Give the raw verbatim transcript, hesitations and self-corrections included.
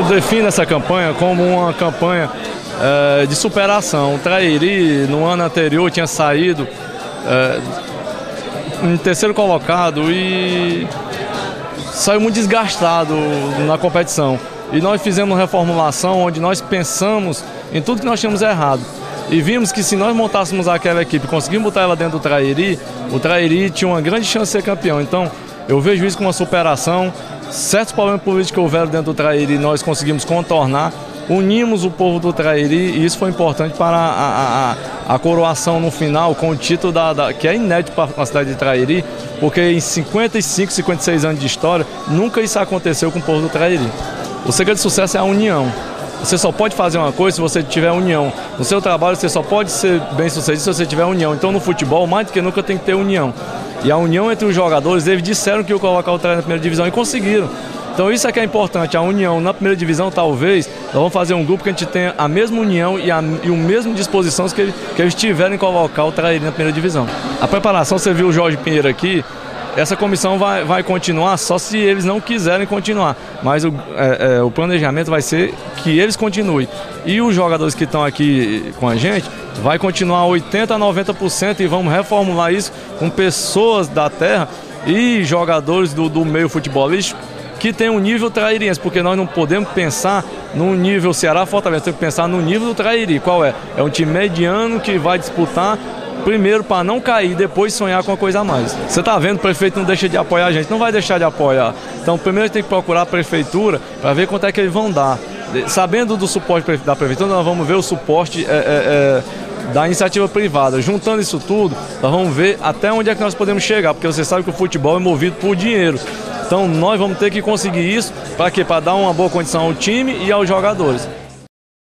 defino essa campanha como uma campanha é, de superação. O Trairi, no ano anterior, tinha saído é, em terceiro colocado e saiu muito desgastado na competição. E nós fizemos uma reformulação onde nós pensamos em tudo que nós tínhamos errado. E vimos que se nós montássemos aquela equipe, conseguimos botar ela dentro do Trairi, o Trairi tinha uma grande chance de ser campeão. Então, eu vejo isso como uma superação. Certos problemas políticos que houveram dentro do Trairi, nós conseguimos contornar. Unimos o povo do Trairi e isso foi importante para a, a, a, a coroação no final com o título da, da, que é inédito para a cidade de Trairi, porque em cinquenta e cinco, cinquenta e seis anos de história, nunca isso aconteceu com o povo do Trairi. O segredo de sucesso é a união. Você só pode fazer uma coisa se você tiver união. No seu trabalho você só pode ser bem sucedido se você tiver união. Então no futebol, mais do que nunca, tem que ter união. E a união entre os jogadores, eles disseram que iam colocar o Trairi na primeira divisão e conseguiram. Então isso é que é importante, a união. Na primeira divisão, talvez, nós vamos fazer um grupo que a gente tenha a mesma união e a e o mesmo disposição que, ele, que eles tiverem em colocar o Trairi na primeira divisão. A preparação, você viu o Jorge Pinheiro aqui, essa comissão vai, vai continuar só se eles não quiserem continuar. Mas o, é, é, o planejamento vai ser que eles continuem. E os jogadores que estão aqui com a gente vai continuar oitenta por cento a noventa por cento e vamos reformular isso com pessoas da terra e jogadores do, do meio futebolístico que tem um nível trairiense, porque nós não podemos pensar no nível Ceará-Fortaleza, temos que pensar no nível do Trairi. Qual é? É um time mediano que vai disputar primeiro para não cair, depois sonhar com uma coisa a mais. Você está vendo, o prefeito não deixa de apoiar a gente, não vai deixar de apoiar. Então primeiro tem que procurar a prefeitura para ver quanto é que eles vão dar. Sabendo do suporte da prefeitura, nós vamos ver o suporte é, é, é, da iniciativa privada. Juntando isso tudo, nós vamos ver até onde é que nós podemos chegar, porque você sabe que o futebol é movido por dinheiro. Então nós vamos ter que conseguir isso para quê? Para dar uma boa condição ao time e aos jogadores.